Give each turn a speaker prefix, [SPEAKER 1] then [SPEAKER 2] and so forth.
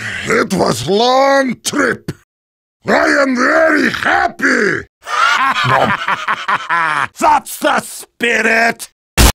[SPEAKER 1] It was long trip. I am very happy.
[SPEAKER 2] That's the spirit.